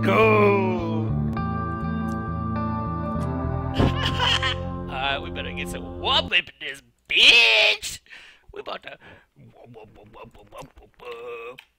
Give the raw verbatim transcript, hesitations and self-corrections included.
go! Alright, we better get some whoop in this bitch! We about to...